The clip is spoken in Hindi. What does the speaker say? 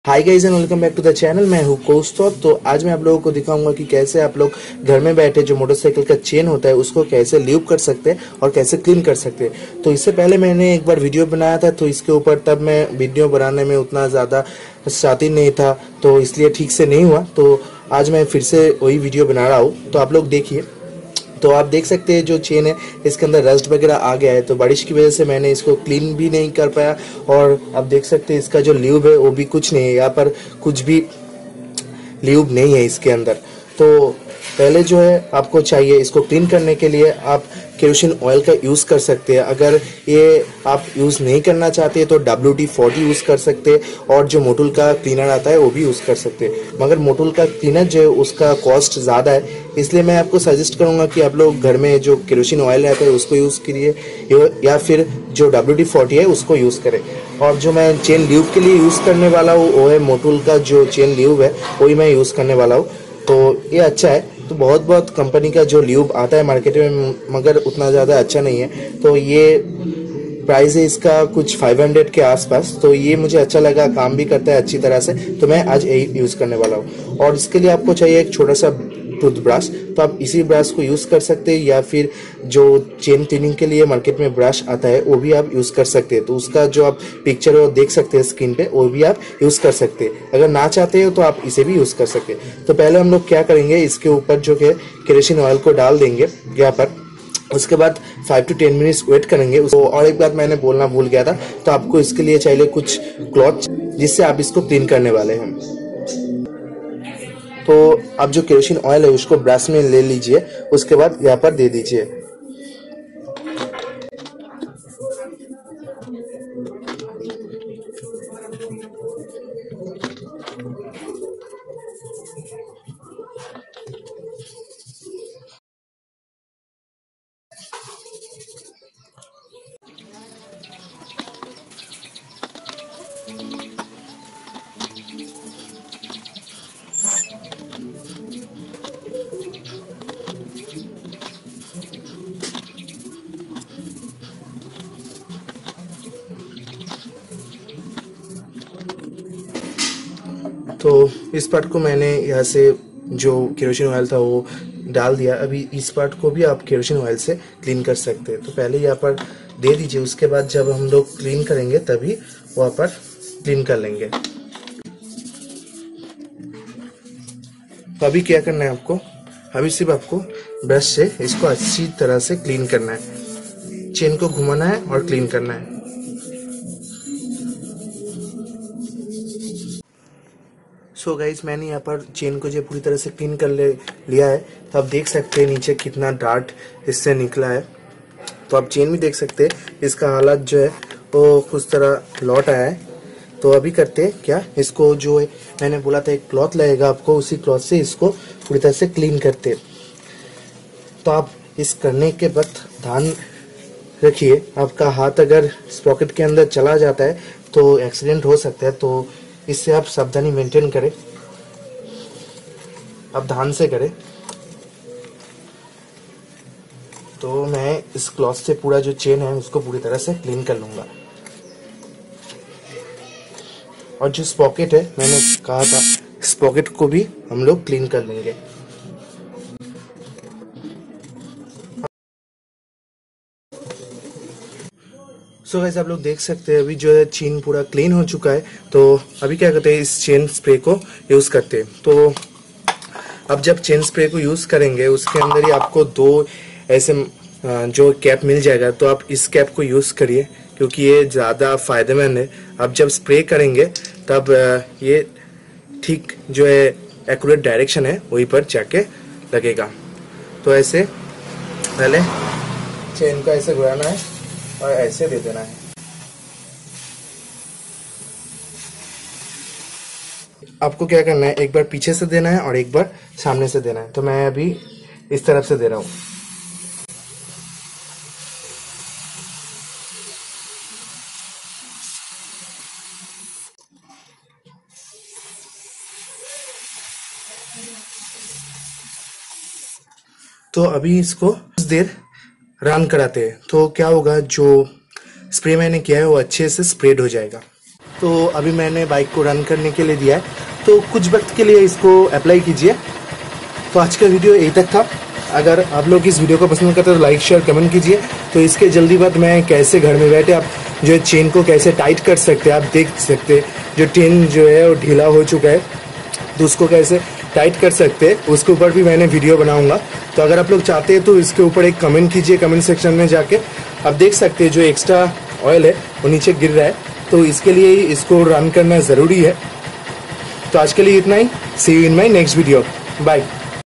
Hi guys and welcome back to the channel. मैं हूँ कौस्तुभ। तो आज मैं आप लोगों को दिखाऊंगा कि कैसे आप लोग घर में बैठे जो मोटरसाइकिल का चेन होता है उसको कैसे ल्यूब कर सकते हैं और कैसे क्लीन कर सकते हैं। तो इससे पहले मैंने एक बार वीडियो बनाया था, तो इसके ऊपर तब मैं वीडियो बनाने में उतना ज़्यादा शातिर नहीं था, तो इसलिए ठीक से नहीं हुआ। तो आज मैं फिर से वही वीडियो बना रहा हूँ, तो आप लोग देखिए। तो आप देख सकते हैं जो चेन है इसके अंदर रस्ट वगैरह आ गया है, तो बारिश की वजह से मैंने इसको क्लीन भी नहीं कर पाया। और आप देख सकते हैं इसका जो ल्यूब है वो भी कुछ नहीं है, यहाँ पर कुछ भी ल्यूब नहीं है इसके अंदर। तो पहले जो है आपको चाहिए, इसको क्लीन करने के लिए आप केरोसिन ऑयल का यूज़ कर सकते हैं। अगर ये आप यूज़ नहीं करना चाहते तो WD-40 यूज़ कर सकते हैं, और जो मोटूल का क्लीनर आता है वो भी यूज़ कर सकते हैं। मगर मोटूल का क्लीनर जो है उसका कॉस्ट ज़्यादा है, इसलिए मैं आपको सजेस्ट करूँगा कि आप लोग घर में जो केरोसिन ऑयल रहता है उसको यूज़ करिए, या फिर जो WD-40 है उसको यूज़ करें। और जो मैं चेन ल्यूब के लिए यूज़ करने वाला हूँ वो है मोटूल का जो चेन ल्यूब है, वही मैं यूज़ करने वाला हूँ। तो ये अच्छा है। तो बहुत बहुत कंपनी का जो ल्यूब आता है मार्केट में, मगर उतना ज़्यादा अच्छा नहीं है। तो ये प्राइस है इसका कुछ 500 के आसपास। तो ये मुझे अच्छा लगा, काम भी करता है अच्छी तरह से, तो मैं आज यही यूज़ करने वाला हूँ। और इसके लिए आपको चाहिए एक छोटा सा टूथब्रश। तो आप इसी ब्रश को यूज़ कर सकते हैं, या फिर जो चेन क्लीनिंग के लिए मार्केट में ब्रश आता है वो भी आप यूज़ कर सकते हैं। तो उसका जो आप पिक्चर वो देख सकते हैं स्क्रीन पे, वो भी आप यूज़ कर सकते हैं। अगर ना चाहते हो तो आप इसे भी यूज़ कर सकते हैं। तो पहले हम लोग क्या करेंगे, इसके ऊपर जो है केरोसिन ऑयल को डाल देंगे यहाँ पर। उसके बाद 5 to 10 मिनट्स वेट करेंगे उसको। और एक बात मैंने बोलना भूल गया था, तो आपको इसके लिए चाहिए कुछ क्लॉथ जिससे आप इसको क्लीन करने वाले हैं। तो आप जो केरोसिन ऑयल है उसको ब्रश में ले लीजिए, उसके बाद यहाँ पर दे दीजिए। तो इस पार्ट को मैंने यहाँ से जो केरोसिन ऑयल था वो डाल दिया। अभी इस पार्ट को भी आप केरोसिन ऑयल से क्लीन कर सकते हैं। तो पहले यहाँ पर दे दीजिए, उसके बाद जब हम लोग क्लीन करेंगे तभी वहाँ पर क्लीन कर लेंगे। तो अभी क्या करना है आपको, अभी सिर्फ आपको ब्रश से इसको अच्छी तरह से क्लीन करना है, चेन को घुमाना है और क्लीन करना है। सो गाइस, मैंने यहाँ पर चेन को जो पूरी तरह से क्लीन कर लिया है। तो आप देख सकते हैं नीचे कितना डार्ट इससे निकला है। तो आप चेन भी देख सकते हैं, इसका हालत जो है वो कुछ तरह लौट आया है। तो अभी करते हैं क्या, इसको जो है मैंने बोला था एक क्लॉथ लगेगा आपको, उसी क्लॉथ से इसको पूरी तरह से क्लीन करते हैं। तो आप इस करने के बाद ध्यान रखिए, आपका हाथ अगर स्प्रॉकेट के अंदर चला जाता है तो एक्सीडेंट हो सकता है। तो इससे आप सावधानी मेंटेन करें, आप ध्यान से करें। तो मैं इस क्लॉथ से पूरा जो चेन है उसको पूरी तरह से क्लीन कर लूंगा। और जो स्प्रॉकेट है, मैंने कहा था स्प्रॉकेट को भी हम लोग क्लीन कर लेंगे। सो गाइस, आप लोग देख सकते हैं अभी जो है चेन पूरा क्लीन हो चुका है। तो अभी क्या करते हैं, इस चेन स्प्रे को यूज करते हैं। तो अब जब चेन स्प्रे को यूज करेंगे उसके अंदर ही आपको दो ऐसे जो कैप मिल जाएगा। तो आप इस कैप को यूज करिए क्योंकि ये ज़्यादा फायदेमंद है। आप जब स्प्रे करेंगे तब ये ठीक जो है एक्यूरेट डायरेक्शन है वहीं पर जाके लगेगा। तो ऐसे पहले चेन को ऐसे घुराना है और ऐसे दे देना है। आपको क्या करना है, एक बार पीछे से देना है और एक बार सामने से देना है। तो मैं अभी इस तरफ से दे रहा हूँ। तो अभी इसको कुछ देर रन कराते हैं। तो क्या होगा, जो स्प्रे मैंने किया है वो अच्छे से स्प्रेड हो जाएगा। तो अभी मैंने बाइक को रन करने के लिए दिया है, तो कुछ वक्त के लिए इसको अप्लाई कीजिए। तो आज का वीडियो यही तक था। अगर आप लोग इस वीडियो को पसंद करते हैं तो लाइक शेयर कमेंट कीजिए। तो इसके जल्दी बाद मैं कैसे घर में बैठे आप जो है चेन को कैसे टाइट कर सकते हैं, आप देख सकते हैं। जो चेन जो है वो ढीला हो चुका है, तो उसको कैसे टाइट कर सकते हैं उसके ऊपर भी मैंने वीडियो बनाऊंगा। तो अगर आप लोग चाहते हैं तो इसके ऊपर एक कमेंट कीजिए, कमेंट सेक्शन में जाके आप देख सकते हैं जो एक्स्ट्रा ऑयल है वो नीचे गिर रहा है, तो इसके लिए इसको रन करना ज़रूरी है। तो आज के लिए इतना ही। See you in my next video. Bye.